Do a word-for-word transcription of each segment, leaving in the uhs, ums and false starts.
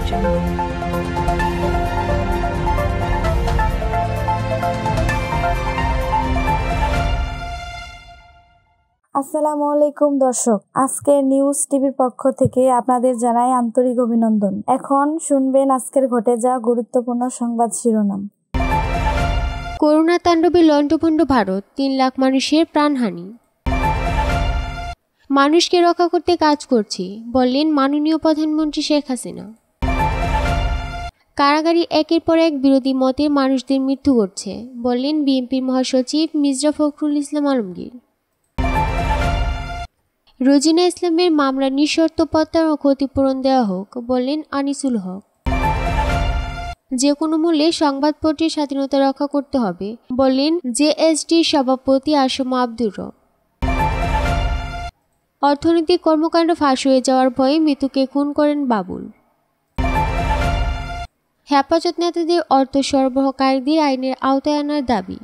Jungle. আসসালামু আলাইকুম দর্শক, আজকে নিউজ টিভির পক্ষ থেকে আপনাদের জানাই আন্তরিক অভিনন্দন। এখন শুনবেন আজকের ঘটে যাওয়া গুরুত্বপূর্ণ সংবাদ শিরোনাম। করোনা তাণ্ডবে লণ্ডভণ্ড ভারত, তিন লাখ মানুষের প্রাণহানি। মানুষকে রক্ষা করতে কাজ করছি বললেন মাননীয় প্রধানমন্ত্রী শেখ হাসিনা। কারাগারে একের পর এক বিরোধী মতের মানুষদের মৃত্যু ঘটছে বললেন বিএনপির মহাসচিব মির্জা ফখরুল ইসলাম আলমগীর। রোজিনা ইসলামের মামলা নিঃশর্ত প্রত্যাহার ও ক্ষতিপূরণ দেওয়া হোক বললেন আনিসুল হক। যে কোনো মূল্যে সংবাদপত্রের স্বাধীনতা রক্ষা করতে হবে বললেন জেএসডি সভাপতি আসম আব্দুর রব। অর্থনৈতিক কর্মকাণ্ড ফাঁস হয়ে যাওয়ার ভয়ে মৃত্যুকে খুন করেন বাবুল। হেফাজত নেতাদের অর্থ সরবরাহকারীদের আইনের আওতায় আনার দাবি।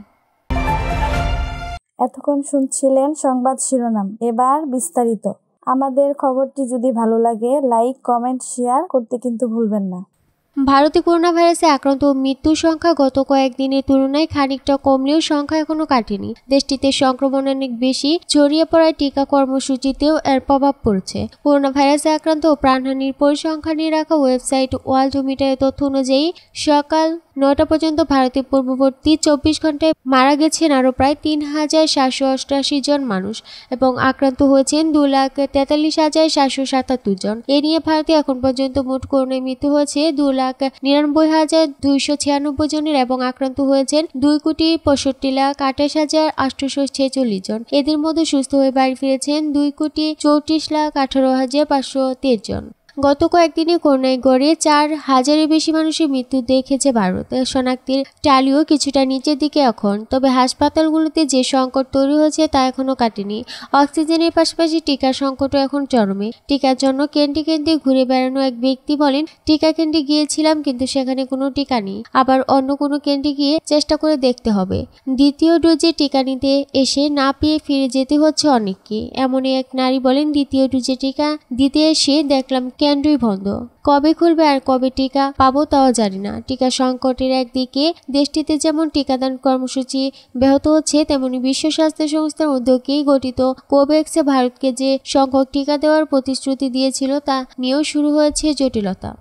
এতক্ষণ শুনছিলেন সংবাদ শিরোনাম, এবার বিস্তারিত। আমাদের খবরটি যদি ভালো লাগে লাইক, কমেন্ট, শেয়ার করতে কিন্তু ভুলবেন না। ভারতে করোনা ভাইরাসে আক্রান্ত ও মৃত্যুর সংখ্যা গত কয়েকদিনের তুলনায় খানিকটা কমলেও সংখ্যা এখনো কাটেনি। দেশটিতে সংক্রমণ অনেক বেশি ছড়িয়ে পড়ায় টিকা কর্মসূচিতেও এর প্রভাব পড়ছে। করোনা ভাইরাসে আক্রান্ত ও প্রাণহানির পরিসংখ্যান নিয়ে রাখা ওয়েবসাইট ওয়ার্ল্ড মিটারের তথ্য অনুযায়ী সকাল নয়টা পর্যন্ত ভারতের পূর্ববর্তী চব্বিশ ঘন্টায় মারা গেছেন আরও প্রায় তিন হাজার সাতশো অষ্টআশি জন মানুষ এবং আক্রান্ত হয়েছেন দু লাখ তেতাল্লিশ হাজার সাতশো সাতাত্তর জন। এ নিয়ে ভারতে এখন পর্যন্ত মোট করোনায় মৃত্যু হয়েছে দু লাখ নিরানব্বই হাজার দুইশো ছিয়ানব্বই জনের এবং আক্রান্ত হয়েছেন দুই কোটি পঁয়ষট্টি লাখ আঠাশ হাজার আটশোশো ছেচল্লিশ জন। এদের মধ্যে সুস্থ হয়ে বাড়ি ফিরেছেন দুই কোটি চৌত্রিশ লাখ আঠারো হাজার পাঁচশো তেইশ জন। গত কয়েকদিনে করোনায় গড়ে চার হাজারের বেশি মানুষের মৃত্যু দেখেছে ভারত। শনাক্তের টালিও কিছুটা নিচের দিকে এখন, তবে হাসপাতালগুলোতে যে সংকট তৈরি হয়েছে তা এখনো কাটেনি। অক্সিজেনের পাশাপাশি টিকার সংকটও এখন চরমে। টিকার জন্য কেন্দ্রে কেন্দ্রে ঘুরে বেড়ানো এক ব্যক্তি বলেন, টিকা কেন্দ্রে গিয়েছিলাম কিন্তু সেখানে কোনো টিকা নেই, আবার অন্য কোনো কেন্দ্রে গিয়ে চেষ্টা করে দেখতে হবে। দ্বিতীয় ডোজে টিকা নিতে এসে না পেয়ে ফিরে যেতে হচ্ছে অনেককে। এমনই এক নারী বলেন, দ্বিতীয় ডোজে টিকা দিতে এসে দেখলাম কেন্দ্রই বন্ধ, কবে খুলবে আর কবে টিকা পাবো তাও জানি না। টিকা সংকটের একদিকে দেশটিতে যেমন টিকাদান কর্মসূচি ব্যাহত হচ্ছে, তেমনি বিশ্ব স্বাস্থ্য সংস্থার উদ্যোগেই গঠিত কোভ্যাক্সে ভারতকে যে সংখ্যক টিকা দেওয়ার প্রতিশ্রুতি দিয়েছিল তা নিয়েও শুরু হয়েছে জটিলতা।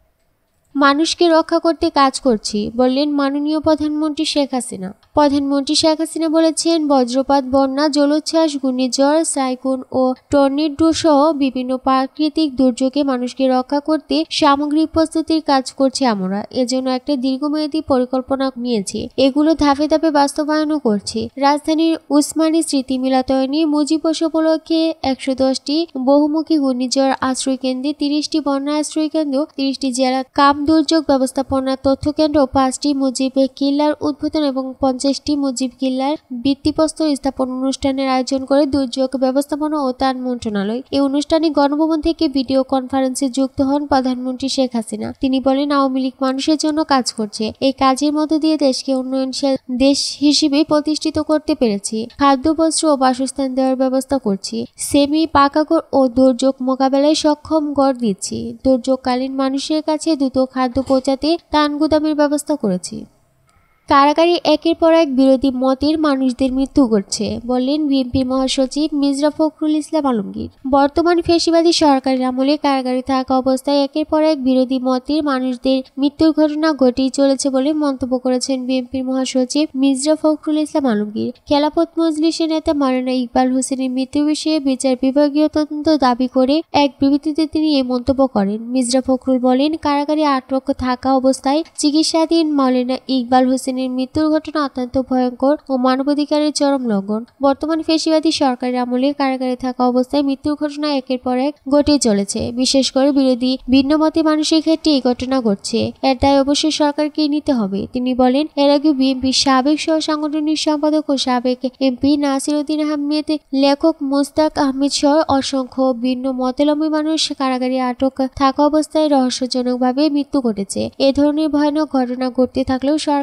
মানুষকে রক্ষা করতে কাজ করছি বললেন মাননীয় প্রধানমন্ত্রী শেখ হাসিনা। প্রধানমন্ত্রী শেখ হাসিনা বলেছেন, বজ্রপাত, বন্যা, জলোচ্ছ্বাস, ঘূর্ণিঝড়, সাইক্লোন ও টর্নেডো সহ বিভিন্ন প্রাকৃতিক দুর্যোগে মানুষকে রক্ষা করতে সামগ্রিক প্রস্তুতির কাজ করছে আমরা। এজন্য একটা দীর্ঘমেয়াদী পরিকল্পনা নিয়েছি, এগুলো ধাপে ধাপে বাস্তবায়নও করছি। রাজধানীর উসমানী স্মৃতি মিলনায়তনে মুজিববর্ষ উপলক্ষে একশো দশটি বহুমুখী ঘূর্ণিঝড় আশ্রয় কেন্দ্রে, তিরিশটি বন্যা আশ্রয় কেন্দ্র, তিরিশটি জেলা কাম দুর্যোগ ব্যবস্থাপনা তথ্য কেন্দ্র, পাঁচটি মুজিব কিল্লার উদ্বোধন এবং পঞ্চাশটি মুজিব কিল্লার ভিত্তিপ্রস্তর স্থাপন অনুষ্ঠানের আয়োজন করে দুর্যোগ ব্যবস্থাপনা ও ত্রাণ মন্ত্রণালয়। এই অনুষ্ঠানে গণভবন থেকে ভিডিও কনফারেন্সে যুক্ত হন প্রধানমন্ত্রী শেখ হাসিনা। তিনি বলেন, আওয়ামী লীগ মানুষের জন্য কাজ করছে, এই কাজের মধ্য দিয়ে দেশকে উন্নয়নশীল দেশ হিসেবে প্রতিষ্ঠিত করতে পেরেছি। খাদ্য, বস্ত্র ও বাসস্থান দেওয়ার ব্যবস্থা করছি, সেমি পাকাঘর ও দুর্যোগ মোকাবেলায় সক্ষম গড় দিচ্ছি। দুর্যোগকালীন মানুষের কাছে দ্রুত খাদ্য পৌঁছাতে ত্রাণ গুদামের ব্যবস্থা করেছি। কারাগারে একের পর এক বিরোধী মতের মানুষদের মৃত্যু ঘটছে বললেন বিএনপির মহাসচিব মির্জা ফখরুল ইসলাম আলমগীর। বর্তমান ফ্যাসিবাদী সরকারের আমলে কারাগারে থাকা অবস্থায় একের পর এক বিরোধী মতের মানুষদের মৃত্যুর ঘটনা ঘটেই চলেছে বলে মন্তব্য করেছেন বিএনপির মহাসচিব মির্জা ফখরুল ইসলাম আলমগীর। খেলাফত মজলিসের নেতা মাওলানা ইকবাল হোসেনের মৃত্যু বিষয়ে বিচার বিভাগীয় তদন্ত দাবি করে এক বিবৃতিতে তিনি এই মন্তব্য করেন। মির্জা ফখরুল বলেন, কারাগারে আটক থাকা অবস্থায় চিকিৎসাধীন মাওলানা ইকবাল হোসেন মৃত্যুর ঘটনা অত্যন্ত ভয়ঙ্কর ও মানবাধিকারের চরম লঙ্ঘন। বর্তমান ফ্যাসিবাদী সরকারের আমলে কারাগারে থাকা অবস্থায় মৃত্যুর ঘটনা একের পর এক ঘটেই চলেছে। বিশেষ করে বিরোধী ভিন্নমতী মানুষের ক্ষেত্রে এই ঘটনা ঘটছে, এর দায় অবশ্যই সরকারকে নিতে হবে। তিনি বলেন, এর আগে বিএনপির সাবেক সহ সাংগঠনিক সম্পাদক ও সাবেক এমপি নাসির উদ্দিন আহমেদ, লেখক মুস্তাক আহমেদ সহ অসংখ্য ভিন্ন মতাবলম্বী মানুষ কারাগারে আটক থাকা অবস্থায় রহস্যজনকভাবে মৃত্যু ঘটেছে। এ ধরনের ভয়ানক ঘটনা ঘটতে থাকলেও সরকারের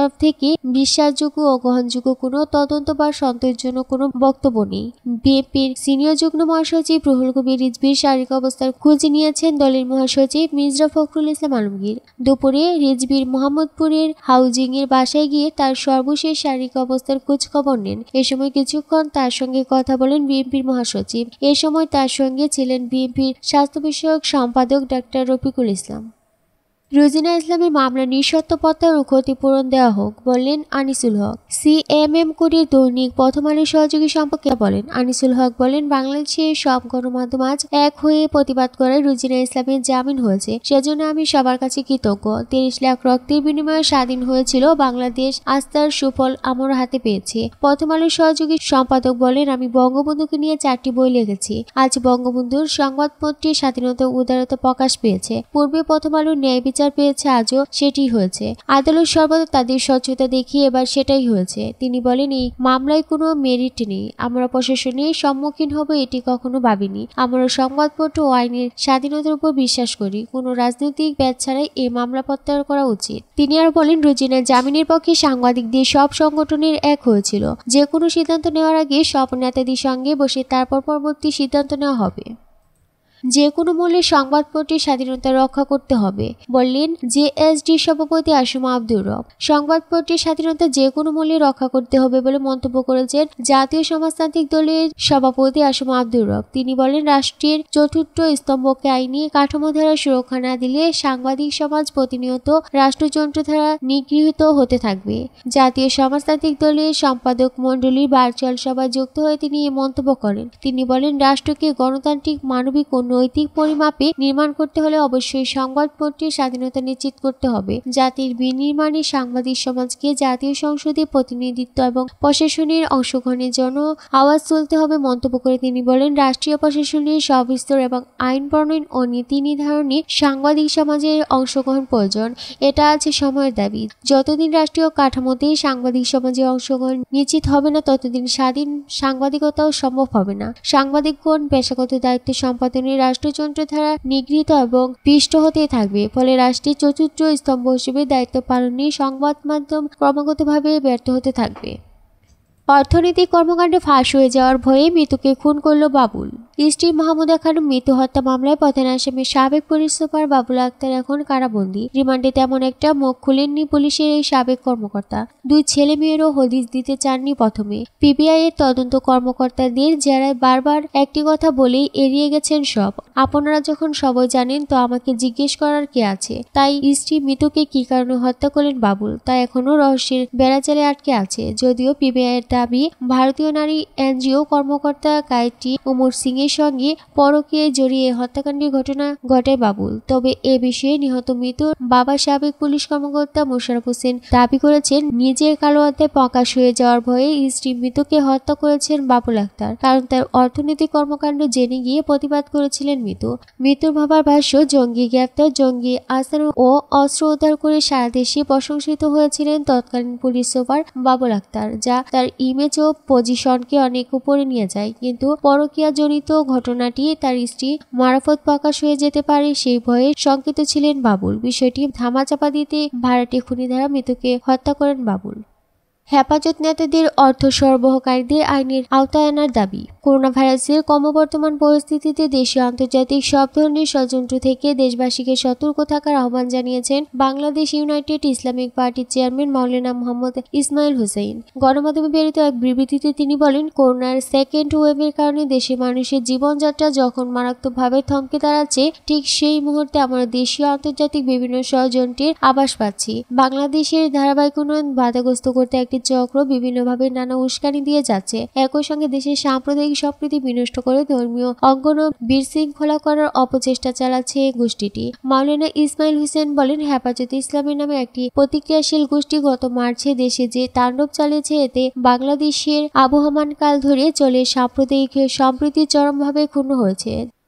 তরফ থেকে বিশ্বাসযোগ্য ও গ্রহণযোগ্য কোনো তদন্ত বা সন্তোষজনক কোনো বক্তব্য নেই। বিএনপির সিনিয়র যুগ্ম মহাসচিব রুহুল কবির রিজভীর শারীরিক অবস্থার খোঁজ নিয়েছেন দলের মহাসচিব মির্জা ফখরুল ইসলাম আলমগীর। দুপুরে রিজভীর মোহাম্মদপুরের হাউজিং এর বাসায় গিয়ে তার সর্বশেষ শারীরিক অবস্থার খোঁজ খবর নেন। এ সময় কিছুক্ষণ তার সঙ্গে কথা বলেন বিএনপির মহাসচিব। এ সময় তার সঙ্গে ছিলেন বিএনপির স্বাস্থ্য বিষয়ক সম্পাদক ডাক্তার রফিকুল ইসলাম। রোজিনা ইসলামের মামলা নিঃশর্ত প্রত্যাহার ও ক্ষতিপূরণ দেওয়া হোক বললেন আনিসুল হক। সিএমএম কোডের দৈনিক প্রথম আলোর সহযোগী সম্পাদক বলেন আনিসুল হক বলেন বাংলাদেশের সব গণমাধ্যম আজ এক হয়ে প্রতিবাদ করে রোজিনা ইসলামের জামিন হয়েছে, সেজন্য আমি সবার কাছে কৃতজ্ঞ। তিরিশ লাখ রক্তের বিনিময়ে স্বাধীন হয়েছিল বাংলাদেশ, আজ তার সুফল আমরা হাতে পেয়েছি। প্রথম আলোর সহযোগী সম্পাদক বলেন আমি বঙ্গবন্ধুকে নিয়ে চারটি বই লিখেছি। আজ বঙ্গবন্ধুর সংবাদপত্রের স্বাধীনতা উদারতা প্রকাশ পেয়েছে। পূর্বে প্রথম আলোর ন্যায় বিচার পেয়েছে, আজও সেটি হয়েছে। আদালত সর্বদা তাদের স্বচ্ছতা দেখিয়ে এবার সেটাই হয়েছে। তিনি বলেন এই মামলায় কোনো মেরিট নেই, আমরা প্রশাসনের সম্মুখীন হব এটি কখনো ভাবিনি। আমরা সংবাদপত্র ও আইনের স্বাধীনতার উপর বিশ্বাস করি। কোনো রাজনৈতিক ব্যাচ ছাড়াই এই মামলা প্রত্যাহার করা উচিত। তিনি আরো বলেন রোজিনার জামিনের পক্ষে সাংবাদিকদের সব সংগঠনের এক হয়েছিল। যে কোনো সিদ্ধান্ত নেওয়ার আগে সব নেতাদের সঙ্গে বসে তারপর পরবর্তী সিদ্ধান্ত নেওয়া হবে। যে কোনো মূল্যে সংবাদপত্রের স্বাধীনতা রক্ষা করতে হবে বললেন জেএসডি সভাপতি আসিম আব্দুর রব। সংবাদপত্রের স্বাধীনতা যে কোনো মূল্যে রক্ষা করতে হবে বলে মন্তব্য করেছেন জাতীয় সমাজতান্ত্রিক দলের সভাপতি আসিম আব্দুর রব। তিনি বলেন রাষ্ট্রের চতুর্থ স্তম্ভকে আইনি কাঠামো দ্বারা সুরক্ষা না দিলে সাংবাদিক সমাজ প্রতিনিয়ত রাষ্ট্রযন্ত্র দ্বারা নিগৃহীত হতে থাকবে। জাতীয় সমাজতান্ত্রিক দলের সম্পাদক মণ্ডলীর ভার্চুয়াল সভায় যুক্ত হয়ে তিনি এই মন্তব্য করেন। তিনি বলেন রাষ্ট্রকে গণতান্ত্রিক মানবিক ও নৈতিক পরিমাপে নির্মাণ করতে হলে অবশ্যই সংবাদপত্রের স্বাধীনতা নিশ্চিত করতে হবে। জাতির বিনির্মাণে সাংবাদিক সমাজকে জাতীয় সংসদে প্রতিনিধিত্ব এবং প্রশাসনের অংশগ্রহণের জন্য আওয়াজ তুলতে হবে মন্তব্য করে তিনি বলেন রাষ্ট্রীয় প্রশাসনের সব স্তর এবং আইন প্রণয়ন ও নীতি নির্ধারণে সাংবাদিক সমাজের অংশগ্রহণ প্রয়োজন। এটা আছে সময়ের দাবি। যতদিন রাষ্ট্রীয় কাঠামোতে সাংবাদিক সমাজের অংশগ্রহণ নিশ্চিত হবে না ততদিন স্বাধীন সাংবাদিকতাও সম্ভব হবে না। সাংবাদিকগণ পেশাগত দায়িত্ব সম্পাদনের রাষ্ট্রযন্ত্র দ্বারা নিগৃহীত এবং পিষ্ট হতে থাকবে। ফলে রাষ্ট্রের চতুর্থ স্তম্ভ হিসেবে দায়িত্ব পালনে সংবাদ মাধ্যম ক্রমাগতভাবে ব্যর্থ হতে থাকবে। অর্থনৈতিক কর্মকাণ্ডে ফাঁস হয়ে যাওয়ার ভয়ে মৃতকে খুন করল বাবুল। স্ত্রী মাহমুদা খানম মৃত্যু হত্যা মামলায় প্রধান আসামি সাবেক পুলিশ সুপার বাবুল আক্তার এখন কারাবন্দী। রিমান্ডে তেমন একটা মুখ খুলেননি পুলিশের এই সাবেক কর্মকর্তা। দুই ছেলে মেয়েরও হদিস দিতে চাননি প্রথমে। পিবিআই এর তদন্ত কর্মকর্তাদের জেরায় বারবার একটি কথা বলেই এড়িয়ে গেছেন সব। আপনারা যখন সবাই জানেন তো আমাকে জিজ্ঞেস করার কে আছে। তাই স্ত্রী মৃতকে কি কারণে হত্যা করলেন বাবুল তা এখনো রহস্যের বেড়াজালে আটকে আছে। যদিও পিবিআই এর দাবি ভারতীয় নারী এনজিও কর্মকর্তা গায়ত্রী উমর সিং এর সঙ্গে পরকীয়ায় জড়িয়ে হত্যাকাণ্ডের ঘটনা ঘটায় বাবুল। তবে এ বিষয়ে নিহত মৃত্যুর বাবা সাবেক পুলিশ কর্মকর্তা মোশাররফ হোসেন দাবি করেছেন নিজের কালো অধ্যায় প্রকাশ হয়ে যাওয়ার ভয়ে স্ত্রী মৃতকে হত্যা করেছেন বাবুল আক্তার, কারণ তার অর্থনৈতিক কর্মকাণ্ড জেনে গিয়ে প্রতিবাদ করেছিলেন মৃত। মৃত্যুর বাবার ভাষ্য জঙ্গি গ্রেপ্তার, জঙ্গি আস্তান ও অস্ত্র উদ্ধার করে সারা দেশে প্রশংসিত হয়েছিলেন তৎকালীন পুলিশ সুপার বাবুল আক্তার, যা তার ইমেজ ও পজিশনকে অনেক উপরে নিয়ে যায়। কিন্তু পরকীয়া জনিত ঘটনাটি তার স্ত্রী মারফত প্রকাশ হয়ে যেতে পারে সেই ভয়ে শঙ্কিত ছিলেন বাবুল। বিষয়টি ধামাচাপা দিতে ভাড়াটে খুনি দ্বারা মৃতকে হত্যা করেন বাবুল। হেফাজত নেতাদের অর্থ সরবরাহকারীদের আইনের আওতায় আনার দাবি। করোনা ভাইরাসের ক্রমবর্ধমান পরিস্থিতিতে দেশীয় আন্তর্জাতিক সব ধরনের ষড়যন্ত্র থেকে দেশবাসীকে সতর্ক থাকার আহ্বান জানিয়েছেন বাংলাদেশ ইউনাইটেড ইসলামিক পার্টির চেয়ারম্যান মাওলানা মোহাম্মদ ইসমাইল হোসেন। গণমাধ্যমে প্রেরিত এক বিবৃতিতে তিনি বলেন করোনার সেকেন্ড ওয়েভের কারণে দেশের মানুষের জীবনযাত্রা যখন মারাত্মকভাবে থমকে দাঁড়াচ্ছে ঠিক সেই মুহূর্তে আমরা দেশীয় আন্তর্জাতিক বিভিন্ন ষড়যন্ত্রের আভাস পাচ্ছি। বাংলাদেশের ধারাবাহিক উন্নয়ন বাধাগ্রস্ত করতে একটি চক্র বিভিন্নভাবে নানা উস্কানি দিয়ে যাচ্ছে। একই সঙ্গে দেশের সাম্প্রদায়িক সম্প্রীতি বিনষ্ট করে ধর্মীয় অঙ্গন ও বিশৃঙ্খলা করার অপচেষ্টা চালাচ্ছে এই গোষ্ঠীটি। মাওলানা ইসমাইল হোসেন বলেন হেফাজত ইসলামের নামে একটি প্রতিক্রিয়াশীল গোষ্ঠী গত মার্চে দেশে যে তাণ্ডব চালিয়েছে এতে বাংলাদেশের আবহমান কাল ধরে চলে সাম্প্রদায়িক সম্প্রীতি চরমভাবে ক্ষুণ্ণ হয়েছে।